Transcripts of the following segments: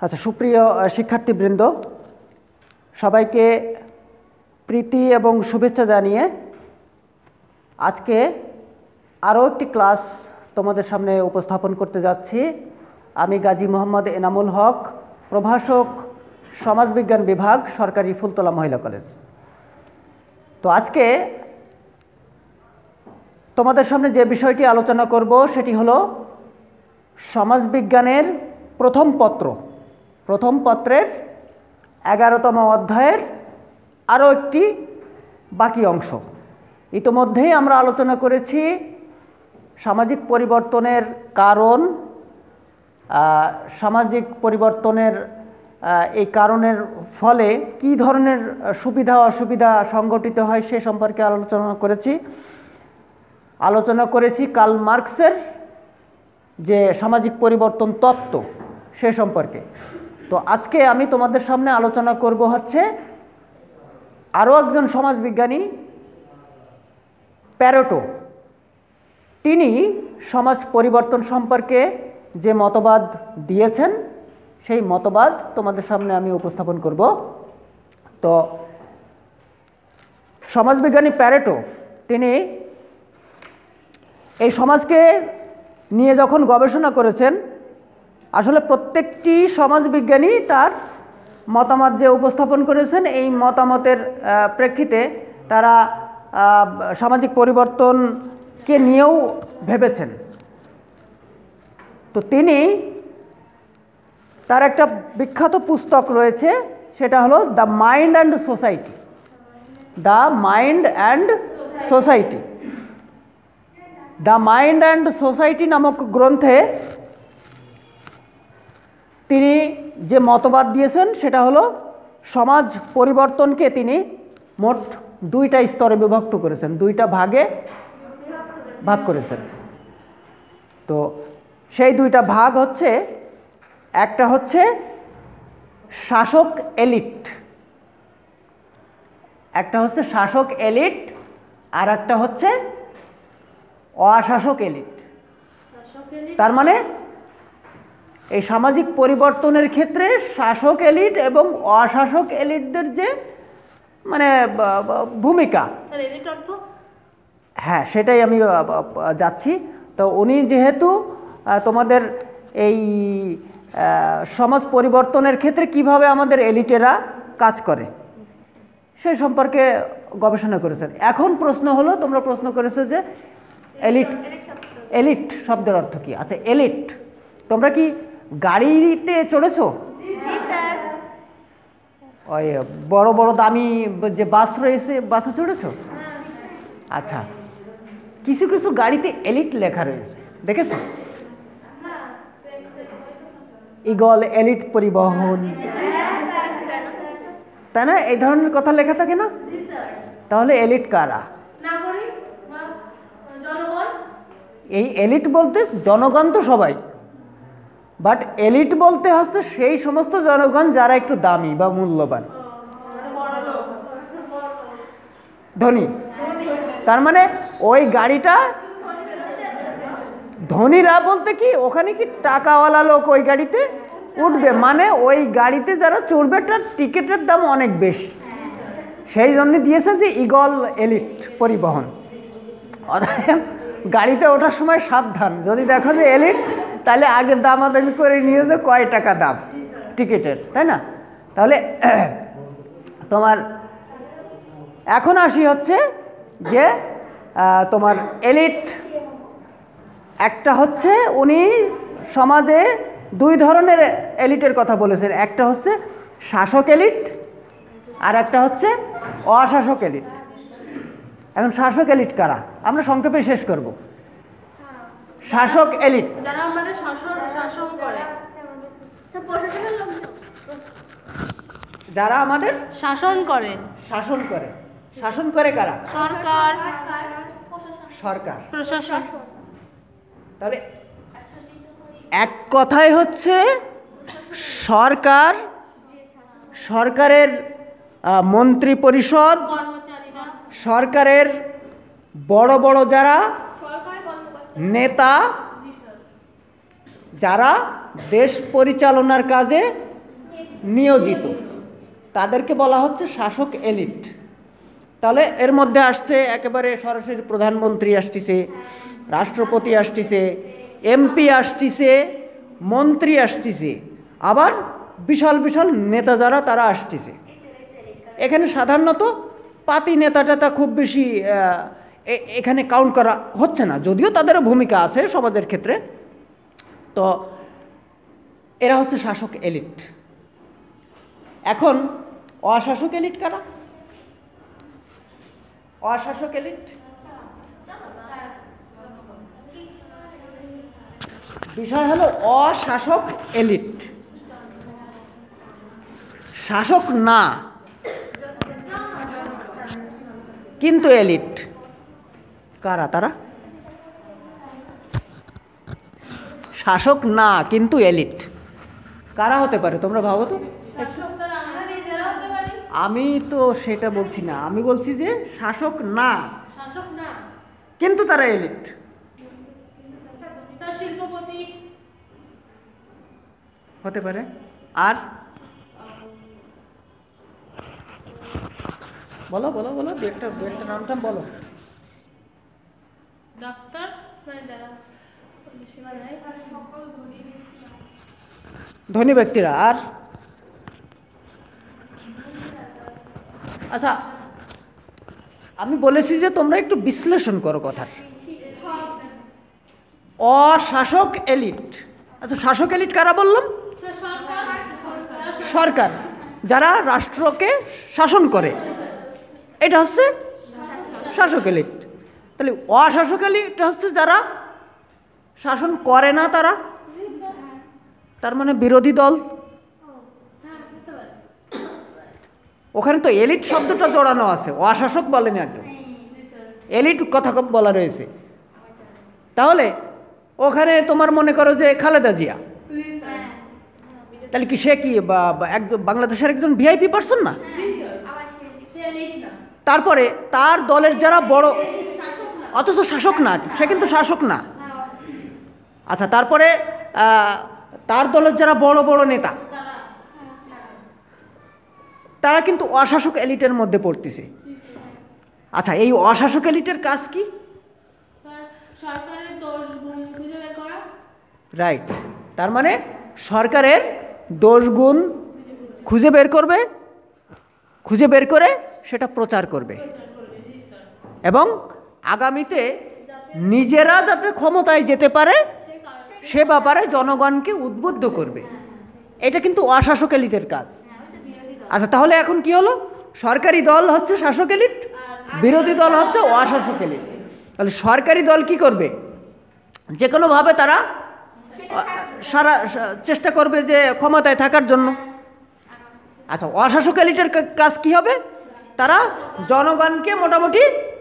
আচ্ছা, সুপ্রিয় শিক্ষার্থীবৃন্দ, সবাইকে প্রীতি এবং শুভেচ্ছা জানিয়ে আজকে আরও একটি ক্লাস তোমাদের সামনে উপস্থাপন করতে যাচ্ছি। আমি গাজী মোহাম্মদ এনামুল হক, প্রভাষক, সমাজবিজ্ঞান বিভাগ, সরকারি ফুলতলা মহিলা কলেজ। তো আজকে তোমাদের সামনে যে বিষয়টি আলোচনা করব সেটি হলো সমাজবিজ্ঞানের প্রথম পত্রের 11তম অধ্যায়ের আরও একটি বাকি অংশ। ইতোমধ্যেই আমরা আলোচনা করেছি সামাজিক পরিবর্তনের কারণ, সামাজিক পরিবর্তনের এই কারণের ফলে কী ধরনের সুবিধা অসুবিধা সংঘটিত হয় সে সম্পর্কে আলোচনা করেছি কার্ল মার্কসের যে সামাজিক পরিবর্তন তত্ত্ব সে সম্পর্কে। তো আজকে আমি তোমাদের সামনে আলোচনা করব হচ্ছে আরও একজন সমাজবিজ্ঞানী, প্যারেটো। তিনি সমাজ পরিবর্তন সম্পর্কে যে মতবাদ দিয়েছেন সেই মতবাদ তোমাদের সামনে আমি উপস্থাপন করব। তো সমাজবিজ্ঞানী প্যারেটো তিনি এই সমাজকে নিয়ে যখন গবেষণা করেছেন, আসলে প্রত্যেকটি সমাজবিজ্ঞানী তার মতামত যে উপস্থাপন করেছেন এই মতামতের প্রেক্ষিতে তারা সামাজিক পরিবর্তনকে নিয়েও ভেবেছেন। তো তিনি তার একটা বিখ্যাত পুস্তক রয়েছে, সেটা হলো the mind and society. The mind and society the mind and society নামক গ্রন্থে তিনি যে মতবাদ দিয়েছেন সেটা হলো সমাজ পরিবর্তনকে তিনি মোট দুইটা স্তরে বিভক্ত করেছেন, দুইটা ভাগে ভাগ করেছেন। তো সেই দুইটা ভাগ হচ্ছে, একটা হচ্ছে শাসক এলিট, আর একটা হচ্ছে অশাসক এলিট। তার মানে এই সামাজিক পরিবর্তনের ক্ষেত্রে শাসক এলিট এবং অশাসক এলিটদের যে মানে ভূমিকা, হ্যাঁ সেটাই আমি যাচ্ছি। তো উনি যেহেতু তোমাদের এই সমাজ পরিবর্তনের ক্ষেত্রে কিভাবে আমাদের এলিটেরা কাজ করে সেই সম্পর্কে গবেষণা করেছেন। এখন প্রশ্ন হলো, তোমরা প্রশ্ন করেছো যে এলিট শব্দের অর্থ কি? আচ্ছা, এলিট, তোমরা কি গাড়িতে চড়েছো? ওই বড় বড় দামি যে বাস রয়েছে, বাসে চড়েছো? আচ্ছা, কিছু কিছু গাড়িতে এলিট লেখা রয়েছে, দেখেছো? ইগল, এলিট পরিবহন, তাই না? এই ধরনের কথা লেখা থাকে না? তাহলে এলিট কারা? এই এলিট বলতে জনগণ তো সবাই, বাট এলিট বলতে হচ্ছে সেই সমস্ত জনগণ যারা একটু দামি বা মূল্যবান, ধনী। তার মানে ওই গাড়িটা ধনীরা বলতে কি, ওখানে কি টাকাওয়ালা লোক ওই গাড়িতে উঠবে, মানে ওই গাড়িতে যারা চড়বে তার টিকিটের দাম অনেক বেশি, সেই জন্য দিয়েছে যে ইগল এলিট পরিবহন। অতএব গাড়িতে ওঠার সময় সাবধান, যদি দেখো যে এলিট তাহলে আগের দামাদামি করে নিয়ে যে কয় টাকা দাম টিকিটের, তাই না? তাহলে তোমার এখন আসি হচ্ছে যে তোমার এলিট, একটা হচ্ছে উনি সমাজে দুই ধরনের এলিটের কথা বলেছেন, একটা হচ্ছে শাসক এলিট আর একটা হচ্ছে অশাসক এলিট। এখন শাসক এলিট কারা আমরা সংক্ষেপে শেষ করব। শাসক এলিট যারা আমাদের শাসন করে, যারা আমাদের শাসন করে কারা? সরকার, প্রশাসন। তাহলে এক কথায় হচ্ছে সরকারের মন্ত্রী পরিষদ, সরকারের বড় বড় যারা নেতা, যারা দেশ পরিচালনার কাজে নিয়োজিত, তাদেরকে বলা হচ্ছে শাসক এলিট। তাহলে এর মধ্যে আসছে একেবারে সরাসরি প্রধানমন্ত্রী আসতেছে, রাষ্ট্রপতি আসতেছে, এমপি আসতেছে, মন্ত্রী আসতেছে, আবার বিশাল বিশাল নেতা যারা তারা আসতেছে। এখানে সাধারণত পাতি নেতা টেতা খুব বেশি এখানে কাউন্ট করা হচ্ছে না, যদিও তাদেরও ভূমিকা আছে সমাজের ক্ষেত্রে। তো এরা হচ্ছে শাসক এলিট। এখন অশাসক এলিট কারা? অশাসক এলিট বিষয় হলো অশাসক এলিট, শাসক না কিন্তু এলিট। কারা তারা? শাসক না কিন্তু এলিট কারা হতে পারে তোমরা ভাবো তো। আমি তো সেটা বলছি না, আমি বলছি যে শাসক না কিন্তু তারা এলিট। শিল্পপতি হতে পারে। আর বলো বলো বলো, দু একটা নামটা বলো। ডাক্তার, ধনী ব্যক্তিরা। আর আচ্ছা, আমি বলেছি যে তোমরা একটু বিশ্লেষণ করো কথার। অশাসক এলিট, আচ্ছা শাসক এলিট কারা বললাম? সরকার, যারা রাষ্ট্রকে শাসন করে, এটা হচ্ছে শাসক এলিট। তাহলে অশাসক এলিট হচ্ছে যারা শাসন করে না, তারা, তার মানে বিরোধী দল। ওখানে তো এলিট শব্দটা জড়ানো আছে, অশাসক বলেনি একদম, এলিট কথা বলা রয়েছে। তাহলে ওখানে তোমার মনে করো যে খালেদা জিয়া, তাহলে কি সে কি বাংলাদেশের একজন ভিআইপি পারসন না? তারপরে তার দলের যারা বড়, অথচ শাসক না, সে কিন্তু শাসক না। আচ্ছা, তারপরে তার দলের যারা বড় বড় নেতা, তারা কিন্তু অশাসক এলিটের মধ্যে পড়তেছে। আচ্ছা, এই অশাসক এলিটের কাজ কি? রাইট। তার মানে সরকারের দোষ গুণ খুঁজে বের করবে, খুঁজে বের করে সেটা প্রচার করবে, এবং আগামীতে নিজেরা যাতে ক্ষমতায় যেতে পারে সে ব্যাপারে জনগণকে উদ্বুদ্ধ করবে। এটা কিন্তু অশাসক এলিটের কাজ। আচ্ছা, তাহলে এখন কি হলো? সরকারি দল হচ্ছে শাসক এলিট, বিরোধী দল হচ্ছে অশাসক এলিট। তাহলে সরকারি দল কি করবে? যে কোনোভাবে তারা সারা চেষ্টা করবে যে ক্ষমতায় থাকার জন্য। আচ্ছা, অশাসক এলিটের কাজ কি হবে? তারা জনগণকে মোটামুটি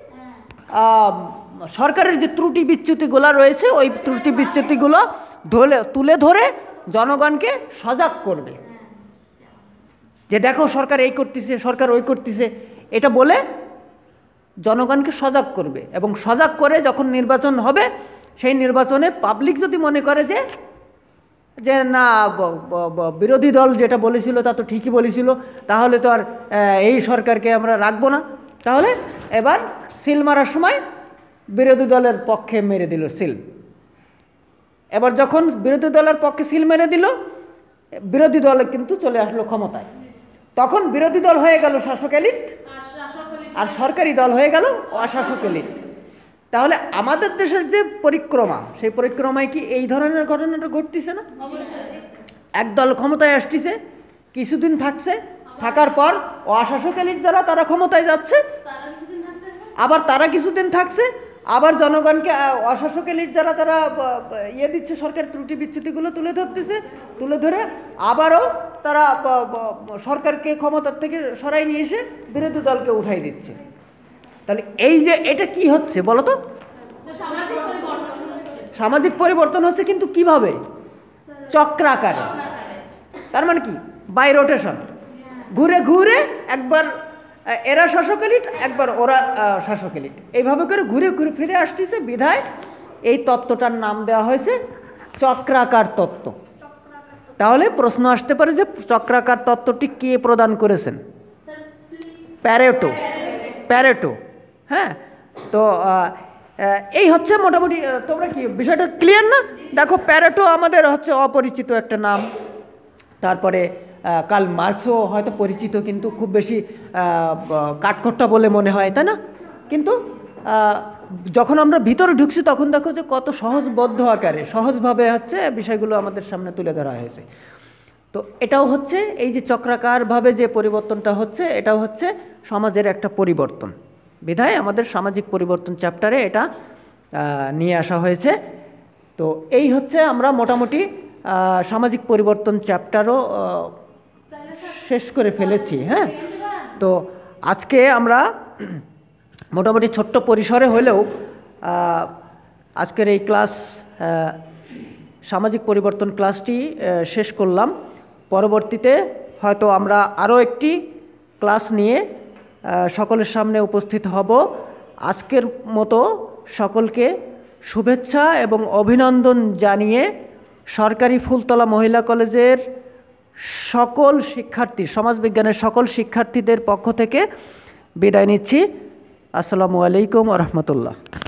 সরকারের যে ত্রুটি বিচ্যুতিগুলো রয়েছে ওই ত্রুটি বিচ্যুতিগুলো তুলে ধরে জনগণকে সজাগ করবে, যে দেখো সরকার এই করতেছে, সরকার ওই করতেছে, এটা বলে জনগণকে সজাগ করবে। এবং সজাগ করে যখন নির্বাচন হবে, সেই নির্বাচনে পাবলিক যদি মনে করে যে না বিরোধী দল যেটা বলেছিল তা তো ঠিকই বলেছিল, তাহলে তো আর এই সরকারকে আমরা রাখবো না, তাহলে এবার সিল মারার সময় বিরোধী দলের পক্ষে মেরে দিল সিল। এবার যখন বিরোধী দলের পক্ষে সিল মেরে দিল, বিরোধী দল কিন্তু চলে আসলো ক্ষমতায়। তখন বিরোধী দল হয়ে গেল শাসক এলিট, আর সরকারি দল হয়ে গেল অশাসক এলিট। তাহলে আমাদের দেশের যে পরিক্রমা, সেই পরিক্রমায় কি এই ধরনের ঘটনাটা ঘটতেছে না? একদল ক্ষমতায় আসতেছে, কিছুদিন থাকছে, থাকার পর অশাসক এলিট যারা তারা ক্ষমতায় যাচ্ছে, আবার তারা কিছুদিন থাকছে, আবার জনগণকে অশাসক এলিট যারা তারা দিচ্ছে, সরকার ত্রুটি বিচ্যুতিগুলো তুলে ধরতেছে, তুলে ধরে আবারও তারা সরকারকে ক্ষমতার থেকে সরাই নিয়ে এসে বিরোধী দলকে উঠাই দিচ্ছে। তাহলে এই যে এটা কি হচ্ছে বলো তো? সামাজিক পরিবর্তন হচ্ছে, কিন্তু কিভাবে? চক্রাকারে। তার মানে কি? বাই রোটেশন, ঘুরে ঘুরে একবার এরা শাসক এলিট, একবার ওরা শাসক এলিট, এইভাবে করে ঘুরে ঘুরে ফিরে আসতেছে। বিধায় এই তত্ত্বটার নাম দেওয়া হয়েছে চক্রাকার তত্ত্ব। তাহলে প্রশ্ন আসতে পারে যে চক্রাকার তত্ত্বটি কে প্রদান করেছেন? প্যারেটো। প্যারেটো, হ্যাঁ। তো এই হচ্ছে মোটামুটি, তোমরা কি বিষয়টা ক্লিয়ার না? দেখো, প্যারেটো আমাদের হচ্ছে অপরিচিত একটা নাম। তারপরে কার্ল মার্কসও হয়তো পরিচিত, কিন্তু খুব বেশি কাঠখোট্টা বলে মনে হয়, তাই না? কিন্তু যখন আমরা ভিতরে ঢুকছি তখন দেখো যে কত সহজবদ্ধ আকারে, সহজভাবে হচ্ছে বিষয়গুলো আমাদের সামনে তুলে ধরা হয়েছে। তো এটাও হচ্ছে এই যে চক্রাকারভাবে যে পরিবর্তনটা হচ্ছে, এটাও হচ্ছে সমাজের একটা পরিবর্তন। বিধায় আমাদের সামাজিক পরিবর্তন চ্যাপ্টারে এটা নিয়ে আসা হয়েছে। তো এই হচ্ছে আমরা মোটামুটি সামাজিক পরিবর্তন চ্যাপ্টারও শেষ করে ফেলেছি। হ্যাঁ, তো আজকে আমরা মোটামুটি ছোট্ট পরিসরে হলেও আজকের এই ক্লাস, সামাজিক পরিবর্তন ক্লাসটি শেষ করলাম। পরবর্তীতে হয়তো আমরা আরও একটি ক্লাস নিয়ে সকলের সামনে উপস্থিত হব। আজকের মতো সকলকে শুভেচ্ছা এবং অভিনন্দন জানিয়ে সরকারি ফুলতলা মহিলা কলেজের সকল শিক্ষার্থী, সমাজবিজ্ঞানের সকল শিক্ষার্থীদের পক্ষ থেকে বিদায় নিচ্ছি। আসসালামু আলাইকুম ওয়া রাহমাতুল্লাহ।